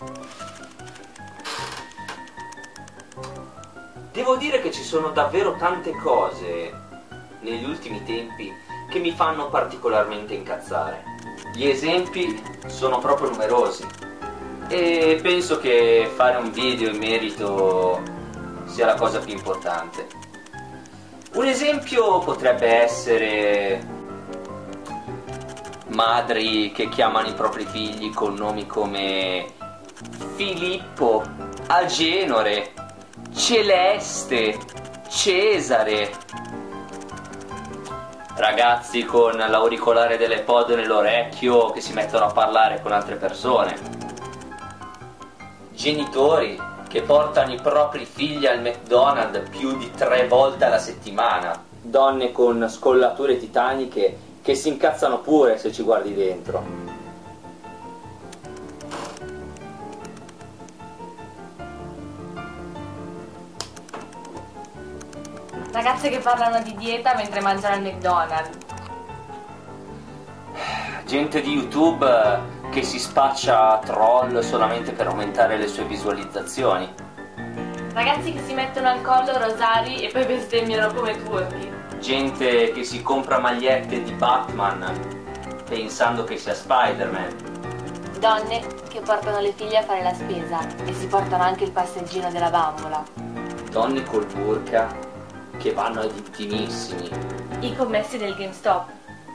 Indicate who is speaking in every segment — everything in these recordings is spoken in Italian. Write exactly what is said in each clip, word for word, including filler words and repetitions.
Speaker 1: Devo dire che ci sono davvero tante cose negli ultimi tempi che mi fanno particolarmente incazzare. Gli esempi sono proprio numerosi e penso che fare un video in merito sia la cosa più importante. Un esempio potrebbe essere madri che chiamano i propri figli con nomi come Filippo, Agenore, Celeste, Cesare. Ragazzi con l'auricolare dell'iPod nell'orecchio che si mettono a parlare con altre persone. Genitori che portano i propri figli al McDonald's più di tre volte alla settimana. Donne con scollature titaniche che si incazzano pure se ci guardi dentro.
Speaker 2: Ragazze che parlano di dieta mentre mangiano al McDonald's.
Speaker 1: Gente di YouTube che si spaccia troll solamente per aumentare le sue visualizzazioni.
Speaker 2: Ragazzi che si mettono al collo rosari e poi bestemmiano come turchi.
Speaker 1: Gente che si compra magliette di Batman pensando che sia Spider-Man.
Speaker 3: Donne che portano le figlie a fare la spesa e si portano anche il passeggino della bambola.
Speaker 1: Donne col burka che vanno ad intimissimi.
Speaker 2: I commessi del GameStop.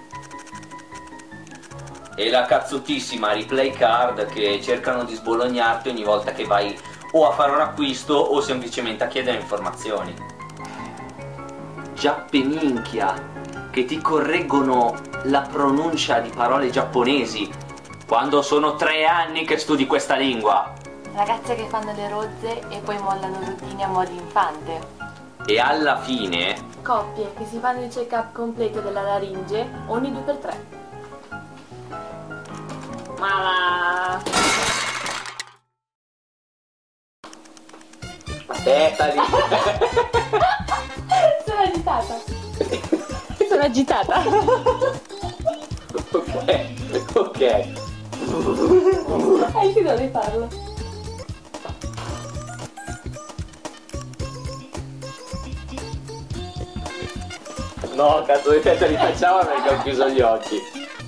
Speaker 1: E la cazzutissima replay card che cercano di sbolognarti ogni volta che vai o a fare un acquisto o semplicemente a chiedere informazioni. Giappe minchia che ti correggono la pronuncia di parole giapponesi quando sono tre anni che studi questa lingua.
Speaker 3: Ragazze che fanno le rozze e poi mollano routine a mo' di infante.
Speaker 1: E alla fine
Speaker 2: Coppie che si fanno il check-up completo della laringe ogni due per tre. Ma va.
Speaker 1: aspetta lì.
Speaker 2: Sono agitata. Sono agitata.
Speaker 1: Ok, ok.
Speaker 2: Hai finito di farlo.
Speaker 1: No, cazzo di testa li facciamo perché ho chiuso gli occhi.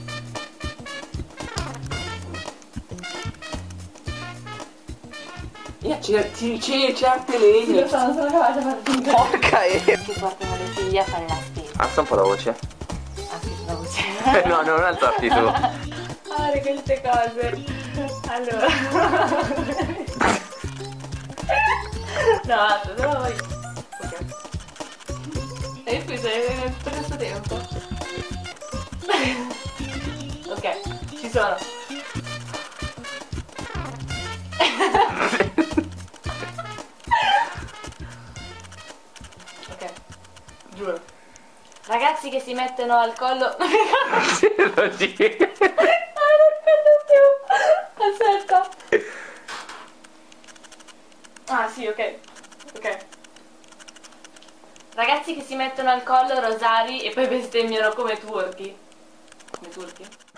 Speaker 1: Io certi, certe legne.
Speaker 2: Io sono solo capace a fare finta.
Speaker 1: Porca e...
Speaker 3: Che portano le figlie a fare la spesa.
Speaker 1: Alza un po' la voce.
Speaker 3: Anche la voce.
Speaker 1: No, non alzarti tu.
Speaker 2: Fare queste cose. Allora. No, basta, solo voi. Ok. E io qui sei tutto questo tempo. Ok, ci sono. Ok, giuro. Ragazzi che si mettono al collo.
Speaker 1: Sì, lo dico.
Speaker 2: Ah, non ricordo più. Aspetta. Ah, sì, ok. Ok. Ragazzi che si mettono al collo rosari e poi bestemmiano come turchi. Come turchi?